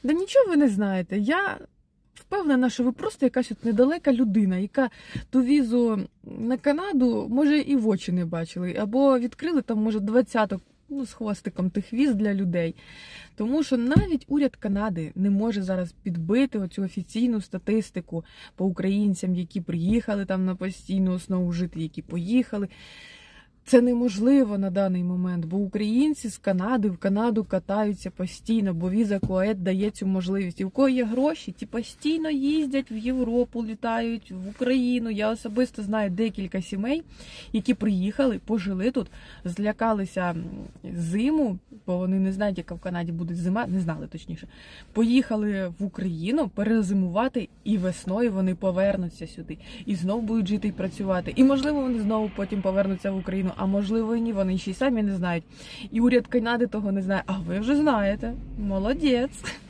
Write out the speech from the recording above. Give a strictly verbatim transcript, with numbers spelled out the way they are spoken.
Да нічого ви не знаєте. Я впевнена, що ви просто якась от недалека людина, яка ту візу на Канаду, може, і в очі не бачили. Або відкрили там, може, двадцяток, ну, з хвостиком тих віз для людей. Тому що навіть уряд Канади не може зараз підбити оцю офіційну статистику по українцям, які приїхали там на постійну основу жити, які поїхали. Це неможливо на даний момент, бо українці з Канади в Канаду катаються постійно, бо віза КОЕД дає цю можливість. І в кого є гроші, ті постійно їздять в Європу, літають в Україну. Я особисто знаю декілька сімей, які приїхали, пожили тут, злякалися зиму, бо вони не знають, яка в Канаді буде зима, не знали точніше. Поїхали в Україну перезимувати, і весною вони повернуться сюди. І знову будуть жити і працювати. І, можливо, вони знову потім повернуться в Україну. А можливо і ні, вони ще й самі не знають. І уряд Канади того не знає. А ви вже знаєте. Молодець!